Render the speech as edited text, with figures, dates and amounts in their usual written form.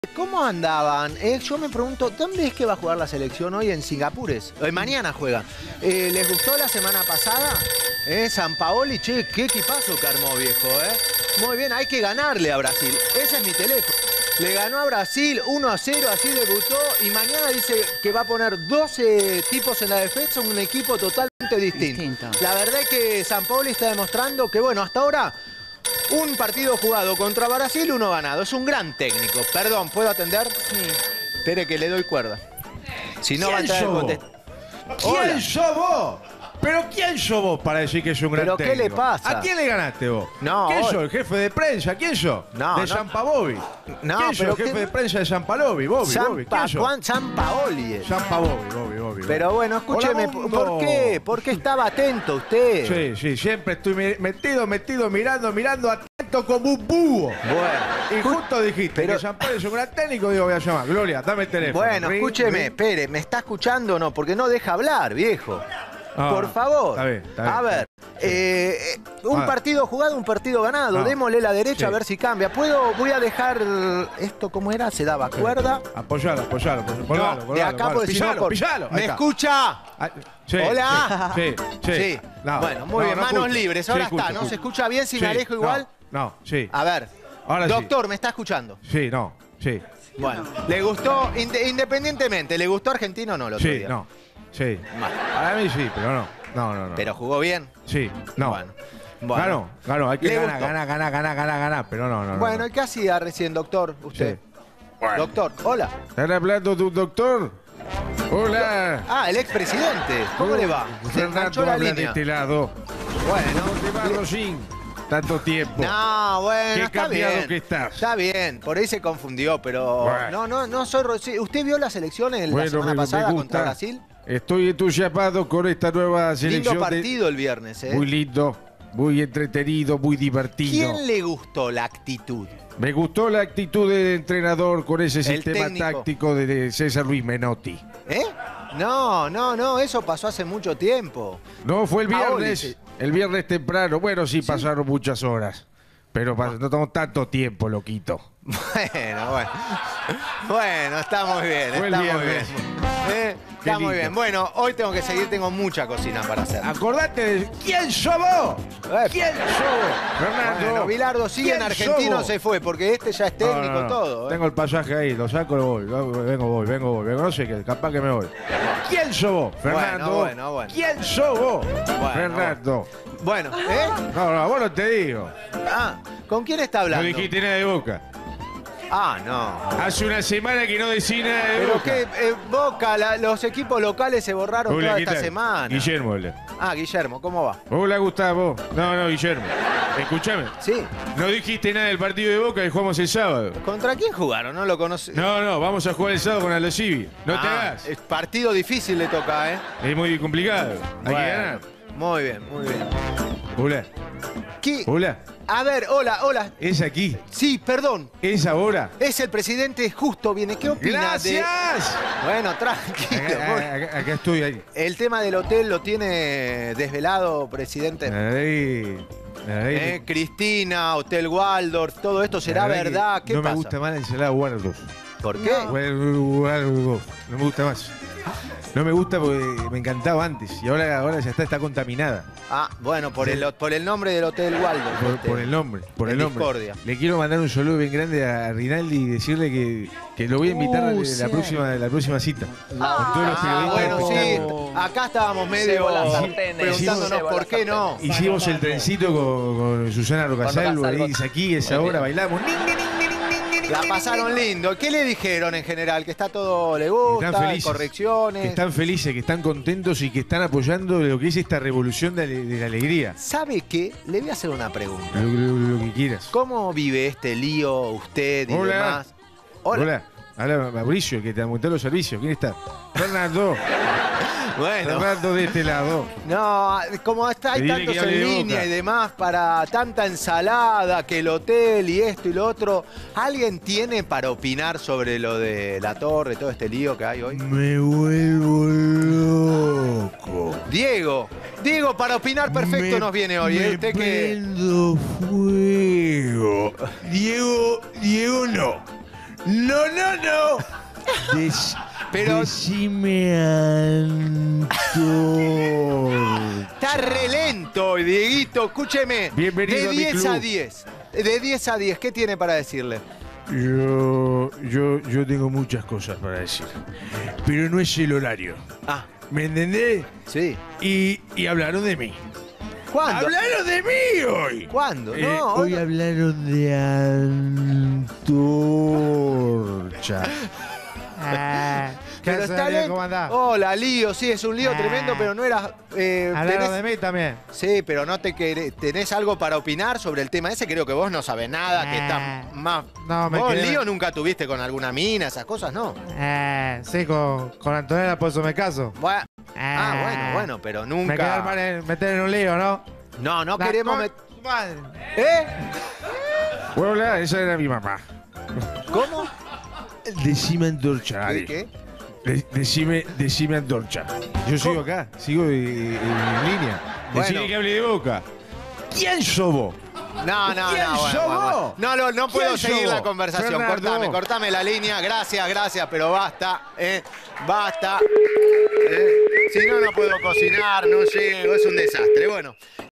¿Cómo andaban? Yo me pregunto, ¿dónde es que va a jugar la selección hoy? ¿En Singapur? Mañana juega. ¿Les gustó la semana pasada? Sampaoli, che, qué equipazo que armó, viejo, Muy bien, hay que ganarle a Brasil. Ese es mi teléfono. Le ganó a Brasil 1-0, así debutó. Y mañana dice que va a poner 12 tipos en la defensa, un equipo totalmente distinto. La verdad es que Sampaoli está demostrando que, bueno, hasta ahora... Un partido jugado contra Brasil, uno ganado. Es un gran técnico. Perdón, ¿puedo atender? Sí. Espere que le doy cuerda. Si no va a entrar el contexto. ¿Quién sos vos? ¿Pero quién sos vos para decir que es un gran técnico? ¿Pero qué le pasa? ¿A quién le ganaste vos? No. ¿Quién sos? ¿El jefe de prensa? ¿Quién sos? No. De Sampaoli. No, ¿Quién sos? ¿El jefe de prensa de Sampaoli? Bobby. ¿Quién sos? Sampaoli. Bobby. Pero bueno, escúcheme, ¿por qué? ¿Por qué estaba atento usted? Sí, siempre estoy metido, mirando atento como un búho. Bueno. Y justo dijiste que Sampaoli es un gran técnico, digo, voy a llamar. Gloria, dame el teléfono. Bueno, escúcheme, espere, ¿me está escuchando o no? Porque no deja hablar, viejo. Por favor. Está bien. A ver, un partido jugado, un partido ganado. No. Démosle la derecha a ver si cambia. Voy a dejar esto, ¿cómo era? ¿Se daba cuerda? Apoyalo. No, de acá por Pillalo. ¿Me escucha? Sí, Hola. Sí. No, bueno, muy bien, manos libres. Ahora está, ¿no? ¿Se escucha bien si me alejo igual? No, sí. A ver. Ahora Doctor, ¿me está escuchando? Sí. Bueno, ¿le gustó, independientemente, ¿le gustó Argentina o no el otro día? Sí. Para mí sí, pero no. ¿Pero jugó bien? Sí, no. Bueno. Ganó. Hay que ganar, pero no. Bueno, ¿y qué hacía recién, doctor? Usted. Sí. Bueno. Doctor, hola. ¿Están hablando tu doctor? Hola. Ah, el expresidente. ¿Cómo le va? Se enganchó la línea. De este lado. Bueno. Sin tanto tiempo. No, bueno, Qué está cambiado bien. que estás. Está bien, por ahí se confundió, pero... Bueno. No soy... ¿Usted vio las elecciones la semana pasada contra Brasil? Estoy entusiasmado con esta nueva selección. Lindo partido el viernes, Muy lindo, muy entretenido, muy divertido. ¿Quién le gustó la actitud? Me gustó la actitud del entrenador con ese sistema técnico táctico de César Luis Menotti. No, eso pasó hace mucho tiempo. No, fue el viernes. El viernes temprano. Bueno, sí, pasaron muchas horas. Pero no tomamos tanto tiempo, loquito. Bueno, está muy bien. Fue el viernes. Está muy bien. Bueno, hoy tengo que seguir, tengo mucha cocina para hacer. Acordate de quién sos vos. ¿Quién sos vos? Fernando. Bueno, Bilardo sigue en Argentino, se fue, porque este ya es técnico todo. Tengo el pasaje ahí, lo saco, voy. Vengo. No sé qué, capaz que me voy. ¿Quién sos vos, Fernando? Bueno. ¿Quién sos vos, Fernando? Bueno, No, vos no te digo. ¿Con quién está hablando? No dijiste nada de Boca. No. Hace una semana que no decís nada de Boca. Pero que Boca, los equipos locales se borraron toda esta semana. Guillermo. Guillermo, ¿cómo va? Hola, Gustavo. No, Guillermo. Escúchame. Sí. No dijiste nada del partido de Boca que jugamos el sábado. ¿Contra quién jugaron? No lo conocí. No, vamos a jugar el sábado con Aldo Civi. No te hagas. Es partido difícil le toca, Es muy complicado. Hay que ganar. Muy bien. Hola. ¿Qué? Hola. A ver, hola. ¿Es aquí? Sí, perdón. ¿Es ahora? Es el presidente, justo viene. ¿Qué opina? ¡Gracias! Bueno, tranquilo. Acá estoy ahí. El tema del hotel lo tiene desvelado, presidente. Cristina, Hotel Waldorf, todo esto será verdad. ¿Qué pasa? No me gusta más la ensalada Waldorf. ¿Por qué? Waldorf. No me gusta más. No me gusta porque me encantaba antes y ahora ya está contaminada. Bueno, por el nombre del Hotel Waldorf. Por el nombre. Discordia. Le quiero mandar un saludo bien grande a Rinaldi y decirle que lo voy a invitar a la próxima cita. Con todos los periodistas. Bueno, sí. Acá estábamos medio preguntándonos por qué no. Hicimos el trencito con Susana Rocasalvo, ahí aquí, esa hora, bailamos. La pasaron lindo. ¿Qué le dijeron en general? ¿Que está todo le gusta? ¿Correcciones? Que están felices, que están contentos y que están apoyando lo que es esta revolución de la alegría. ¿Sabe qué? Le voy a hacer una pregunta. Lo que quieras. ¿Cómo vive este lío usted y demás? Hola. Habla Mauricio, que te aumentó los servicios. ¿Quién está? Fernando. Bueno. Fernando de este lado. No, como hay tantos en línea y demás para tanta ensalada, que el hotel y esto y lo otro, ¿alguien tiene para opinar sobre lo de la torre, todo este lío que hay hoy? Me vuelvo loco. Diego, para opinar perfecto nos viene hoy. Me prendo fuego. Diego no. No. Pero- Decime Antorcha. Está re lento hoy, Dieguito. Escúcheme. Bienvenido de a mi 10 club. a 10. De 10 a 10, ¿qué tiene para decirle? Yo tengo muchas cosas para decir. Pero no es el horario. Ah, ¿Me entendés? sí. Y hablaron de mí. ¿Cuándo? ¡Hablaron de mí hoy! ¿Cuándo? No, Hoy no. hablaron de Antorcha. Pero está Lío? lento. ¿Cómo andás? Hola, lío, sí, es un lío tremendo, pero no era. Hablaron de mí también. Sí, pero no te tenés algo para opinar sobre el tema ese. Creo que vos no sabés nada, que está más. No, me ¿Vos quedé- lío nunca tuviste con alguna mina, esas cosas? No. Sí, con Antonella, por eso me caso. Bueno, bueno, pero Me quedé nunca. meter en un lío, ¿no? No, no La queremos. tu madre. ¿Eh? ¿Puedo hablar? Esa era mi mamá. ¿Cómo? Decime Antorcha, Ale. ¿Qué? Decime Antorcha. Yo sigo acá, sigo en línea. Bueno. Decime que hable de boca. ¿Quién sos vos? No, ¿Quién sos vos? No puedo ¿Quién seguir sos la vos? conversación. Fernando. Cortame la línea. Gracias, pero basta, basta. Si no, no puedo cocinar, no llego, es un desastre. Bueno.